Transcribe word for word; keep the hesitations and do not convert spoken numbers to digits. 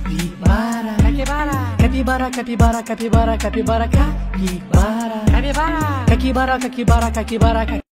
capibara, Capibara. capibara, capibara, capibara, capibara, capibara, Capibara. capibara, capibara, capibara, capibara.